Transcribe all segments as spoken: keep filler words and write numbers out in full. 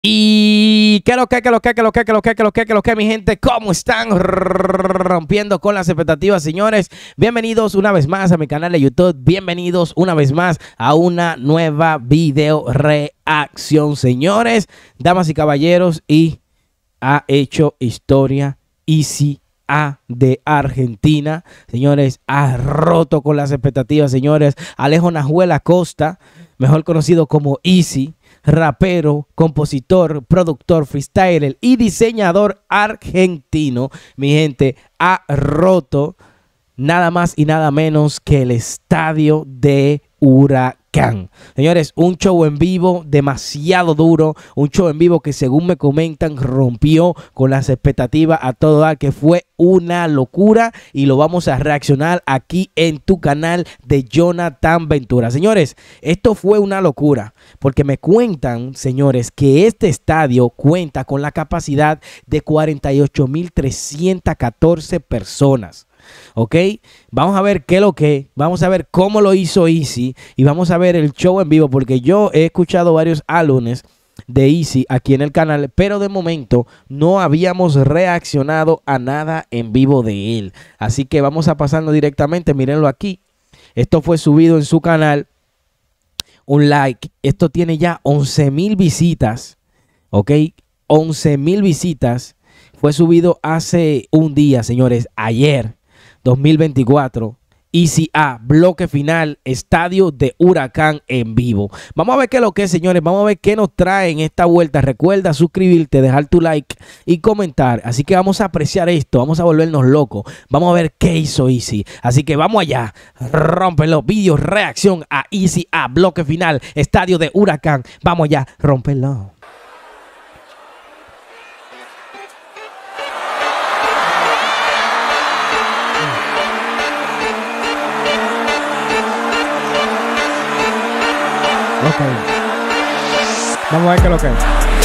Y qué lo que, qué lo que, qué lo que, qué lo que, qué lo que, qué lo que, mi gente, ¿cómo están? Rompiendo con las expectativas, señores. Bienvenidos una vez más a mi canal de YouTube. Bienvenidos una vez más a una nueva video reacción, señores, damas y caballeros. Y ha hecho historia Easy A de Argentina, señores. Ha roto con las expectativas, señores. Alejo Nahuel Acosta, mejor conocido como Easy, rapero, compositor, productor, freestyler y diseñador argentino, mi gente, ha roto nada más y nada menos que el estadio de Huracán. Señores, un show en vivo demasiado duro, un show en vivo que, según me comentan, rompió con las expectativas a todo dar, que fue una locura, y lo vamos a reaccionar aquí en tu canal de Jonathan Ventura. Señores, esto fue una locura porque me cuentan, señores, que este estadio cuenta con la capacidad de cuarenta y ocho mil trescientas catorce personas. Ok, vamos a ver qué es lo que, vamos a ver cómo lo hizo Easy y vamos a ver el show en vivo, porque yo he escuchado varios álbumes de Easy aquí en el canal, pero de momento no habíamos reaccionado a nada en vivo de él. Así que vamos a pasarnos directamente, mírenlo aquí. Esto fue subido en su canal, un like, esto tiene ya once mil visitas, ok, once mil visitas. Fue subido hace un día, señores, ayer, dos mil veinticuatro, Easy A, bloque final, estadio de Huracán en vivo. Vamos a ver qué es lo que es, señores. Vamos a ver qué nos trae en esta vuelta. Recuerda suscribirte, dejar tu like y comentar. Así que vamos a apreciar esto, vamos a volvernos locos. Vamos a ver qué hizo Easy. Así que vamos allá, rómpelo. Vídeo reacción a Easy A, bloque final, estadio de Huracán. Vamos allá, rómpelo. Ok, vamos a ver qué es lo que es.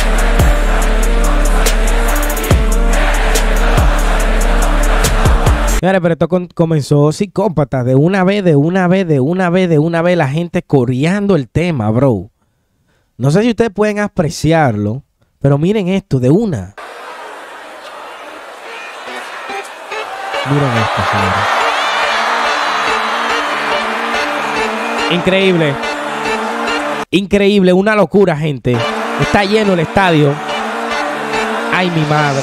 Señores, pero esto con, comenzó psicópata, de una vez, de una vez, de una vez, de una vez, la gente coreando el tema, bro. No sé si ustedes pueden apreciarlo, pero miren esto, de una. Miren esto, señores. Increíble. Increíble, una locura, gente. Está lleno el estadio. Ay, mi madre.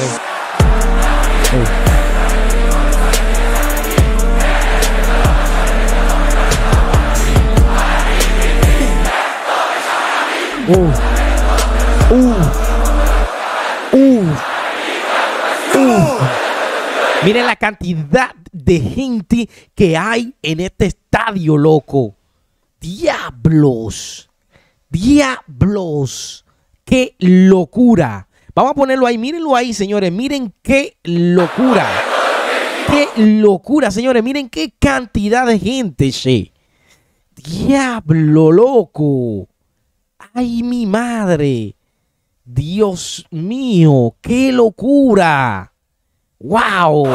Uh. Uh. Uh. Uh. Miren la cantidad de gente que hay en este estadio, loco. Diablos. Diablos, qué locura. Vamos a ponerlo ahí, mírenlo ahí, señores. Miren qué locura. Qué locura, señores. Miren qué cantidad de gente, che. Diablo, loco. Ay, mi madre. Dios mío, qué locura. Wow.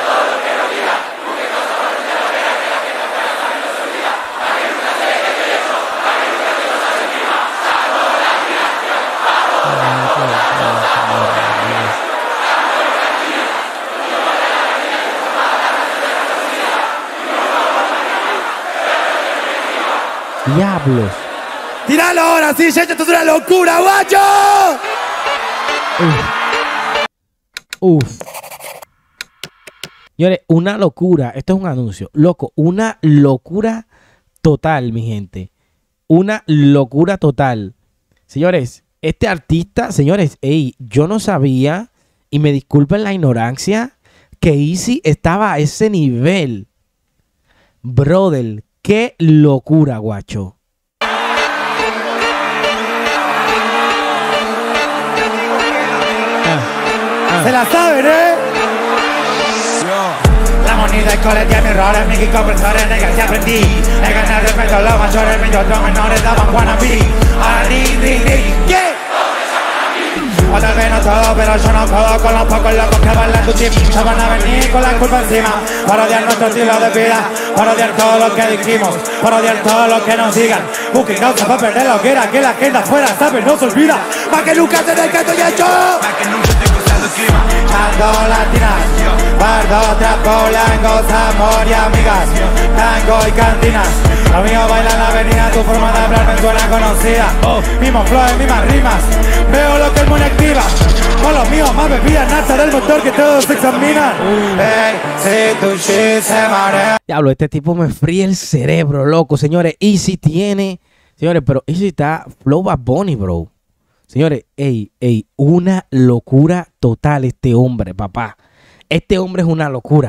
Diablos. ¡Tíralo ahora! ¡Sí, ya esto es una locura, guacho! Uf. Uf. Señores, una locura. Esto es un anuncio. Loco, una locura total, mi gente. Una locura total. Señores, este artista, señores, ey, yo no sabía, y me disculpen la ignorancia, que Easy estaba a ese nivel. Brother, qué locura, guacho. Ah, ah. Se la saben, ¿eh? La moneda y colegio, mis errores, mis comprensores, de que aprendí. He ganado respeto a los mayores, mis otros menores daban wannabe. Ahora di, di, di, yeah. Otra vez no todo, pero yo no jodo con los pocos locos que bailan tu chip. Se van a venir con la culpa encima. Para odiar nuestro estilo de vida, para odiar todo lo que dijimos, para odiar todo lo que nos digan. Busquen causa para perder lo que era, que la gente afuera sabe, no se olvida. Más que nunca te del que estoy hecho. Más que nunca estoy gozando el clima. Chando latinas, bardo, trapo, langos, amor y amigas, tango y cantinas. Lo mío baila en la avenida, tu forma de hablar me suena conocida. Oh, mismos flows, mismas rimas, veo lo que el mundo activa. Con los míos más bebidas, nata del motor que todos se examinan. Hey, si tu shit se marea. Diablo, este tipo me fríe el cerebro, loco. Señores, Easy tiene... Señores, pero Easy está flow Bad Bunny, bro. Señores, ey, ey, una locura total este hombre, papá. Este hombre es una locura.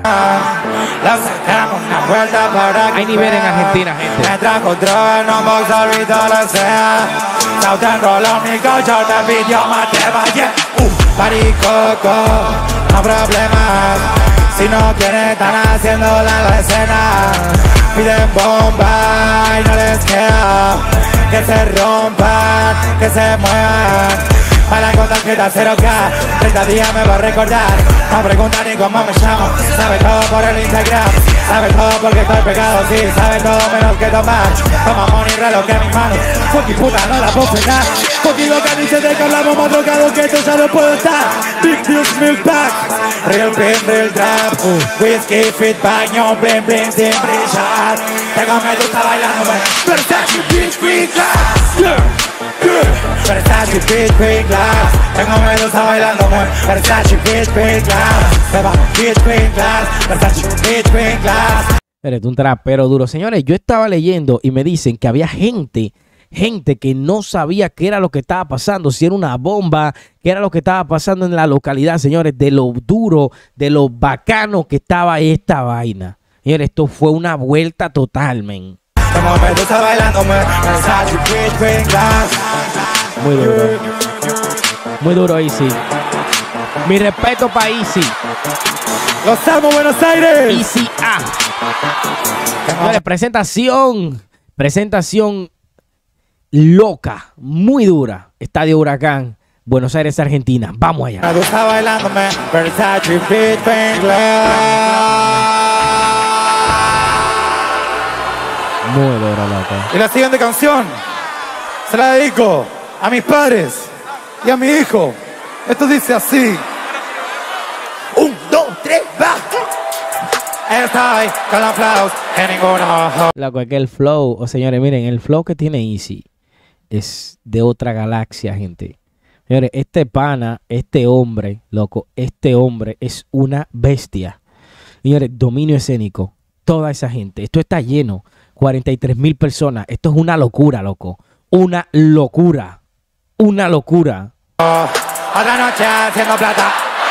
Hay nivel en Argentina, gente. Me trajo droga, no box, ahorita lo sea. Sautan rolón, mi cocho te pidió más te vaya. Paricoco, no problemas. Si no quieren, están haciéndola en la escena. Piden bomba y no les queda. Que se rompan, que se muevan. Bailan con tarjeta cero K, treinta días me va a recordar. No pregunta ni cómo me llamo. Sabe todo por el Instagram. Sabe todo porque estoy pegado, sí. Sabe todo menos que tomar. Toma money, reloj que mis manos. Fucky puta, no la puedo frenar. Contigo que dice de que hablamos más drogado que esto ya no puedo estar. Big Deals, Milk Pack. Real pin, real trap. Whiskey, fit, baño, bling, bling, sin brillar. Tengo medusa bailándome. Versace, bitch, green glass. Yeah. Versace, bitch, green glass. Tengo medusa bailándome. Versace, bitch, green glass. Se va, bitch, green glass. Versace, bitch, green glass. Eres un trapero duro. Señores, yo estaba leyendo y me dicen que había gente, gente que no sabía qué era lo que estaba pasando, si era una bomba, qué era lo que estaba pasando en la localidad, señores, de lo duro, de lo bacano que estaba esta vaina. Señores, esto fue una vuelta total, men. Como medusa bailándome. Versace, bitch, green glass. Muy duro. Muy duro, Easy. Mi respeto para Easy. Los amo, Buenos Aires. Easy A. Señores, presentación. Presentación loca, muy dura. Estadio Huracán, Buenos Aires, Argentina. Vamos allá. Medusa bailándome. Versace, bitch, green glass. Muy duro, loco. Y la siguiente canción se la dedico a mis padres y a mi hijo. Esto dice así. Un, dos, tres, va. Estoy con los flows que ninguno. Loco, es que el flow, oh, señores, miren, el flow que tiene Easy es de otra galaxia, gente. Señores, este pana, este hombre, loco, este hombre es una bestia. Señores, dominio escénico, toda esa gente. Esto está lleno. cuarenta y tres mil personas. Esto es una locura, loco. Una locura. Una locura. Otra noche haciendo plata.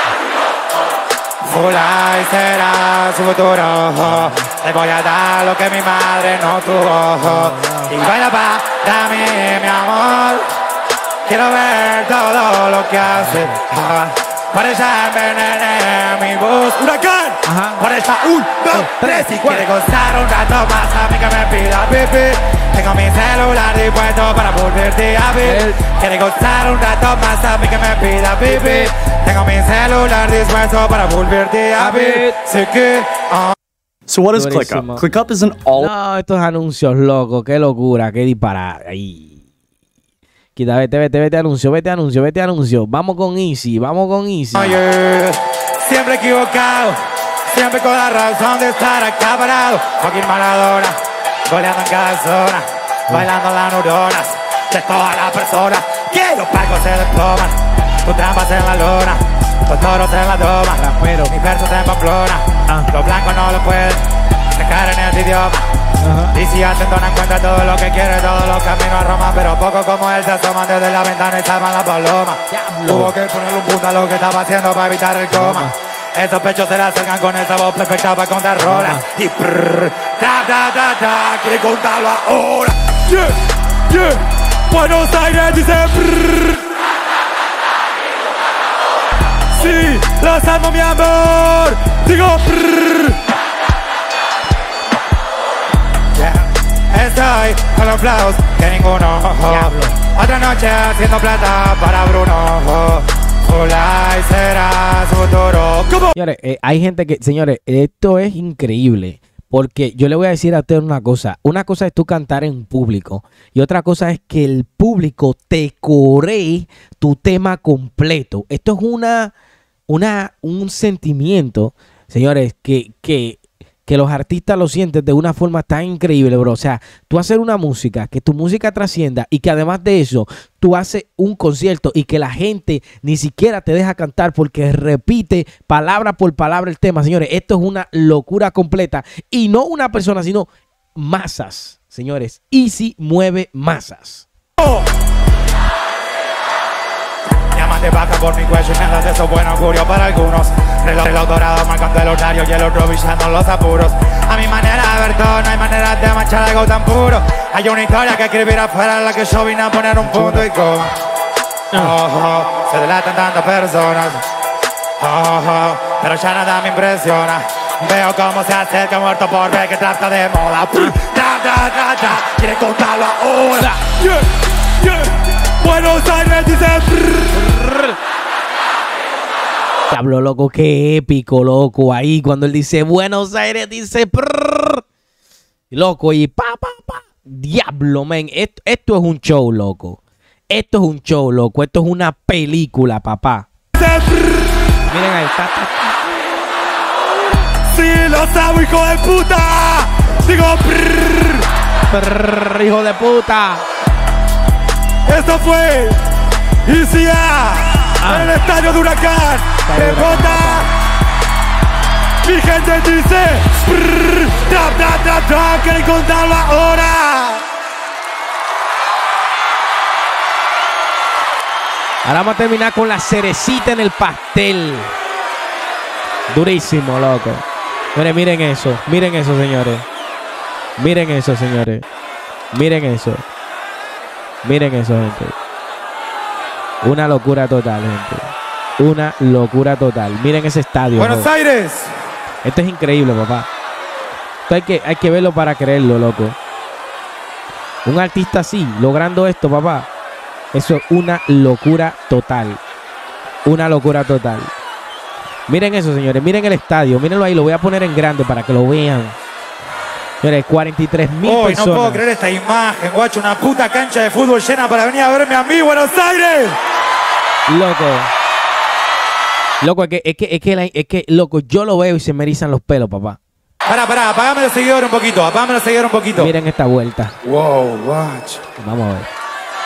Fulay será su futuro. Le voy a dar lo que mi madre no tuvo. Y baila para mí, mi amor. Quiero ver todo lo que hace. Por ella envenené mi voz. ¡Huracán! Ajá. Por ella, un, dos, tres. Si quiere gozar un rato más, a mí que me pida pipi. Tengo mi celular dispuesto para volverte a ver. Quiere gozar un rato más, a mí que me pida pipi. Tengo mi celular dispuesto para volverte a ver. Sé que... Uh. So what is Durísimo. ClickUp? ClickUp is an all... No, estos anuncios, loco. Qué locura, qué disparate. Ahí. Quita, vete, vete, vete anuncio, vete anuncio, vete anuncio. Vamos con Easy, vamos con Easy. Oye, siempre equivocado, siempre con la razón de estar acá parado. Joaquín Maradona, goleando en cada zona, bailando las neuronas de todas las personas. Que los pacos se desploman, tus trampas en la lona, los toros en la toma, Rapero. mis versos en Pamplona. Ah. Los blancos no lo pueden sacar en este idioma. Ajá. Y si hacen toda en cuenta todo lo que quiere, todos los caminos a Roma, pero poco como él se asoman desde la ventana y salvan la paloma. Diablo. Tuvo que ponerle un punto a lo que estaba haciendo para evitar el coma. Esos pechos se le acercan con esa voz perfecta para contar rolas. Y prrr, ta ta ta ta, quiere contarlo ahora. Yeah, yeah, Buenos Aires dice prrr. Sí, los amo mi amor, digo prrr. Estoy con los flows que ninguno. Diablo. Otra noche haciendo plata para Bruno. Señores, eh, hay gente que, señores, esto es increíble. Porque yo le voy a decir a usted una cosa. Una cosa es tú cantar en público. Y otra cosa es que el público te coree tu tema completo. Esto es una, una, un sentimiento, señores, que, que, que los artistas lo sienten de una forma tan increíble, bro. O sea, tú hacer una música, que tu música trascienda y que además de eso, tú haces un concierto y que la gente ni siquiera te deja cantar porque repite palabra por palabra el tema. Señores, esto es una locura completa. Y no una persona, sino masas, señores. Easy mueve masas. Oh. Diamante baja por mi cuello y nada de eso buen augurio para algunos. Reloj, reloj dorado marcando el horario y el otro brillando en los apuros. A mi manera de ver todo, no hay manera de manchar algo tan puro. Hay una historia que escribir afuera en la que yo vine a poner un punto y coma. Oh, oh, se delatan tantas personas. Oh, oh, pero ya nada me impresiona. Veo cómo se acerca muerto por ver que trata de moda. Da, da, da, da. Quiere contarlo ahora. Yeah, yeah. Buenos Aires dice. Diablo, loco, qué épico, loco. Ahí cuando él dice Buenos Aires, dice prrr. Loco, y pa, pa, pa. Diablo, men. Esto, esto es un show, loco. Esto es un show, loco. Esto es una película, papá. Miren ahí, está, está. Sí, lo sabo, hijo de puta. Digo, prrr. Prrr, hijo de puta. Esto fue I C A ah. en el estadio de Huracán. De Bota. Mi gente dice prrr, da, da, da, da, quieren contarlo ahora. Ahora vamos a terminar con la cerecita en el pastel. Durísimo, loco. Miren, miren eso. Miren eso, señores. Miren eso, señores. Miren eso. Miren eso, gente. Una locura total, gente. Una locura total. Miren ese estadio. Buenos loco. Aires. Esto es increíble, papá. Esto hay que, hay que verlo para creerlo, loco. Un artista así, logrando esto, papá. Eso es una locura total. Una locura total. Miren eso, señores. Miren el estadio. Mírenlo ahí. Lo voy a poner en grande para que lo vean. Señores, cuarenta y tres mil oh, personas. No puedo creer esta imagen, guacho. Una puta cancha de fútbol llena para venir a verme a mí, Buenos Aires. Loco. Loco, es que, es que, es que, la, es que, loco, yo lo veo y se me erizan los pelos, papá. Pará, pará. Apágame los seguidores un poquito. Apágame los seguidores un poquito. Miren esta vuelta. Wow, guacho. Vamos a ver.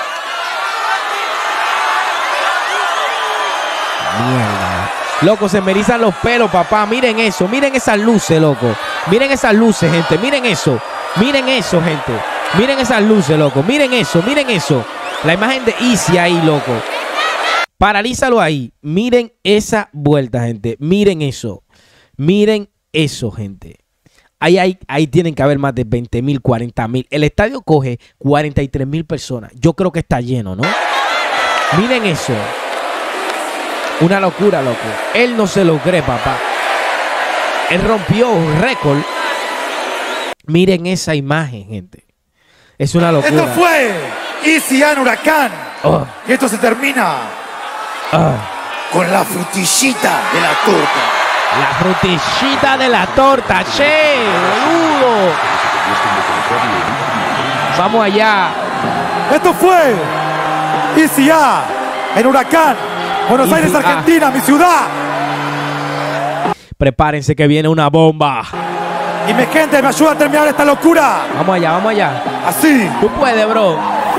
Mierda. Loco, se me erizan los pelos, papá. Miren eso. Miren esas luces, loco. Miren esas luces, gente. Miren eso. Miren eso, gente. Miren esas luces, loco. Miren eso. Miren eso. La imagen de Easy ahí, loco. Paralízalo ahí. Miren esa vuelta, gente. Miren eso. Miren eso, gente. Ahí, ahí, ahí tienen que haber más de veinte mil, cuarenta mil. El estadio coge cuarenta y tres mil personas. Yo creo que está lleno, ¿no? Miren eso. Una locura, loco. Él no se lo cree, papá. Él rompió un récord. Miren esa imagen, gente. Es una locura. Esto fue I C A en Huracán. Oh. Y esto se termina Oh. con la frutillita de la torta. La frutillita de la torta, che, boludo. Vamos allá. Esto fue I C A en Huracán, Buenos Aires, Argentina, mi ciudad. Prepárense que viene una bomba. Y mi gente me ayuda a terminar esta locura. Vamos allá, vamos allá. Así. Tú puedes, bro.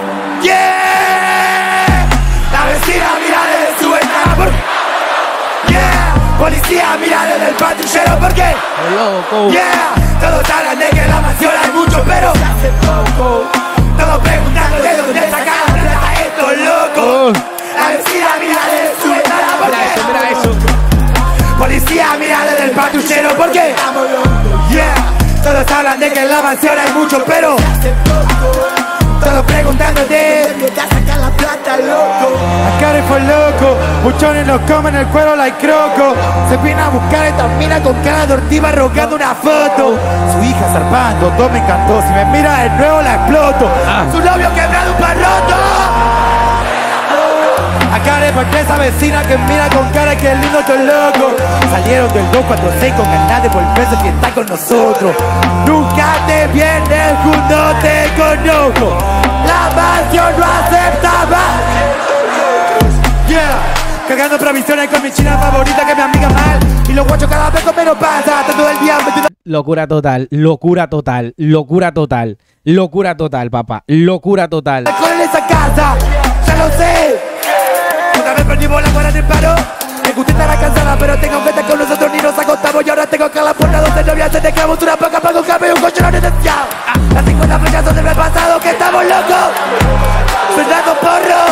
Yeah. La vecina mira desde su ventana por... Yeah. Policía mira desde el patrullero porque... Oh, loco. Yeah. Todos hablan de que en la mansión hay mucho, pero... hace poco. Todos preguntando de dónde sacan la plata estos locos. Oh. La vecina mira desde su ventana porque... Mira eso, mira eso. Policía mira desde el patrullero porque... Yeah. Todos hablan de que en la mansión hay mucho, pero... Todos preguntándote de dónde sacan la plata, loco. Acá fue loco. Muchones nos comen el cuero like croco. Se viene a buscar esta mina con cara de ortiva rogando una foto. Su hija zarpando, todo me encantó. Si me mira de nuevo la exploto. Ah. Su novio quebrado un parroto. Acá celulares para esa vecina que mira con cara que lindo estoy loco. Salieron del dos cuatro seis con ganas de volverse que está con nosotros. Nunca te vienes cuando te conozco. La mansión no acepta más. Yeah, cagando provisiones con mi china favorita que me amiga mal. Y los guachos cada vez con menos pasa. Todo el día metido. Locura total, locura total, locura total, locura total, papá, locura total. Con esa casa, ya lo sé. Una vez perdimos la guarda del paro. Me gusta estar cansada, pero tengo que estar con nosotros ni nos acostamos. Y ahora tengo acá la puerta donde no voy a hacer de clavos una paca para un café y un coche no necesitado. Las cincuenta flechas son del pasado que estamos locos. Fernando Porro.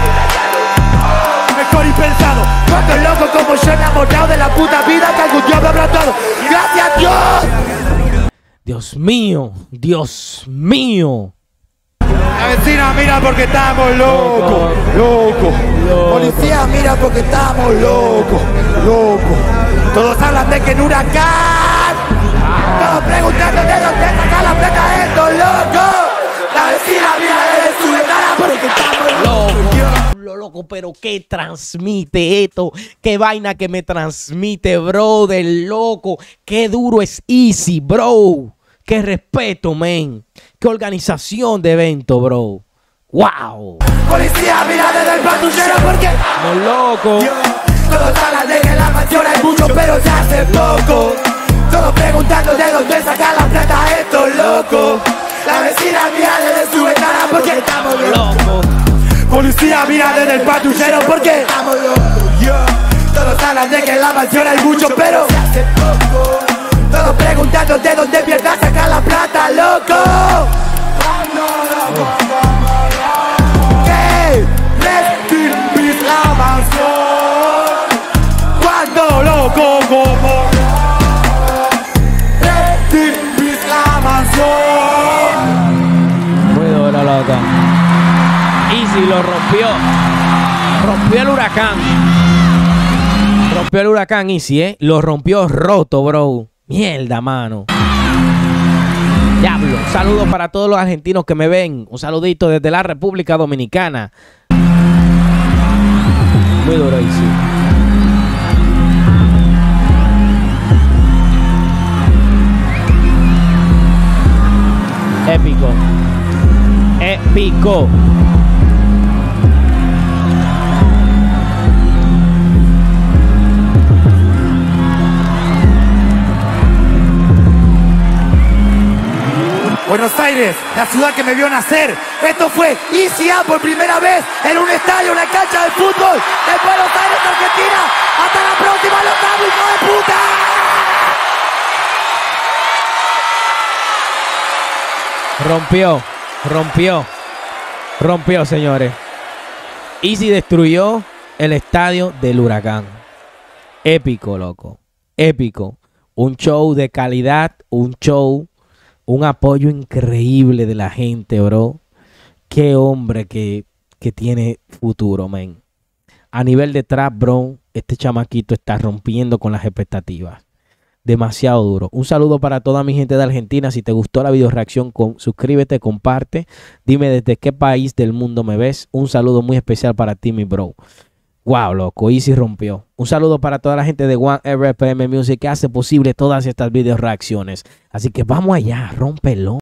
Mejor y pensado. Cuántos locos como yo enamorado de la puta vida que algún día me habrá dado. Gracias a Dios. Dios mío, Dios mío. La vecina mira porque estamos locos, locos. Policía mira porque estamos locos, locos. Todos hablan de que en huracán. Todos preguntando de dónde saca la plata estos locos. La vecina mira desde su ventana porque estamos locos. Lo loco, pero qué transmite esto, qué vaina que me transmite, bro, del loco, qué duro es Easy, bro, qué respeto, men, qué organización de evento, bro, wow. Policía mira desde el patrullero porque estamos locos. Todos hablan de que la mansión hay mucho, pero se hace poco. Todos preguntando de dónde saca la plata estos locos. La vecina mira desde su ventana porque estamos locos. Policía mira desde el patrullero porque estamos locos. Todos hablan de que en la mansión hay mucho, pero se hace poco. Todos preguntando de dónde mierda saca la plata, loco. ¿Qué? Rest in peace la mansión. Cuando loco como Rest in peace la mansión. Muy duro, loco. Easy lo rompió. Rompió el huracán. Rompió el huracán Easy, ¿eh? Lo rompió roto, bro. Mierda, mano. Diablo. Un saludo para todos los argentinos que me ven. Un saludito desde la República Dominicana. Muy duro, Easy. Épico. Épico. Buenos Aires, la ciudad que me vio nacer. Esto fue Easy A por primera vez en un estadio, una cancha de fútbol de Buenos Aires, Argentina. Hasta la próxima, los amo, hijo de puta. Rompió, rompió, rompió, señores. Easy destruyó el estadio del huracán. Épico, loco. Épico. Un show de calidad, un show, un apoyo increíble de la gente, bro. Qué hombre que, que tiene futuro, man. A nivel de trap, bro, este chamaquito está rompiendo con las expectativas. Demasiado duro. Un saludo para toda mi gente de Argentina. Si te gustó la video reacción, con, suscríbete, comparte. Dime desde qué país del mundo me ves. Un saludo muy especial para ti, mi bro. Wow, loco, Easy rompió. Un saludo para toda la gente de One R P M Music que hace posible todas estas video reacciones. Así que vamos allá, rómpelo.